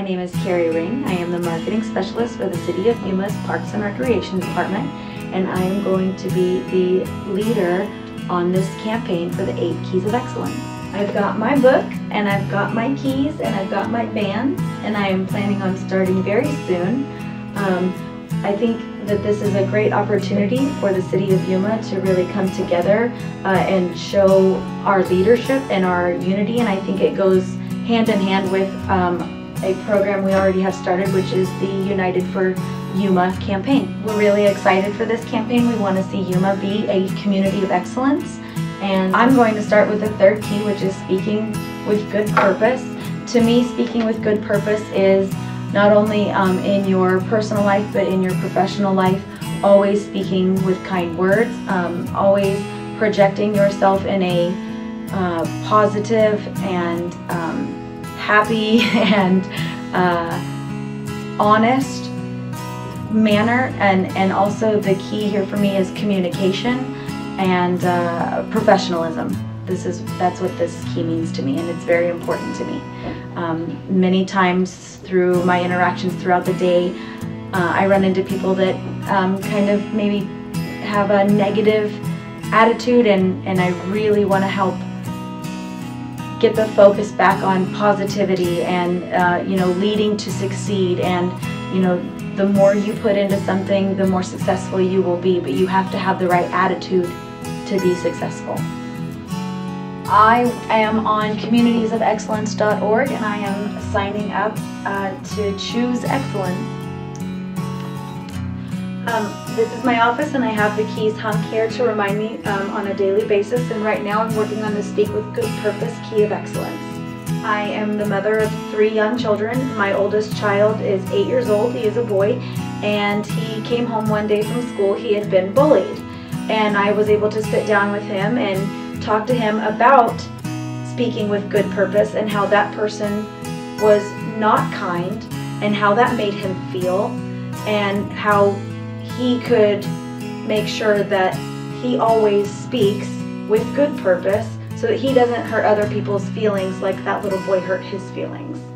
My name is Carrie Ring. I am the Marketing Specialist for the City of Yuma's Parks and Recreation Department, and I am going to be the leader on this campaign for the 8 Keys of Excellence. I've got my book, and I've got my keys, and I've got my band, and I am planning on starting very soon. I think that this is a great opportunity for the City of Yuma to really come together and show our leadership and our unity, and I think it goes hand in hand with a program we already have started, which is the United for Yuma campaign. We're really excited for this campaign. We want to see Yuma be a community of excellence, and I'm going to start with the 3rd key, which is speaking with good purpose. To me, speaking with good purpose is not only in your personal life, but in your professional life, always speaking with kind words, always projecting yourself in a positive and happy and honest manner, and also the key here for me is communication and professionalism. That's what this key means to me, and it's very important to me. Many times through my interactions throughout the day, I run into people that kind of maybe have a negative attitude, and I really want to help get the focus back on positivity and leading to succeed. And the more you put into something, the more successful you will be, but you have to have the right attitude to be successful. I am on communitiesofexcellence.org, and I am signing up to choose excellence. This is my office, and I have the keys hung here to remind me on a daily basis, and right now I'm working on the Speak with Good Purpose Key of Excellence. I am the mother of 3 young children. My oldest child is 8 years old. He is a boy, and he came home one day from school. He had been bullied, and I was able to sit down with him and talk to him about speaking with good purpose and how that person was not kind and how that made him feel, and how he could make sure that he always speaks with good purpose so that he doesn't hurt other people's feelings like that little boy hurt his feelings.